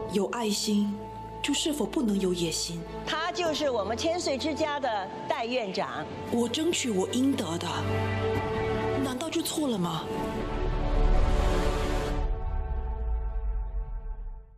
有爱心，就是否不能有野心？ 他就是我们千岁之家的戴院长。 我争取我应得的，难道就错了吗？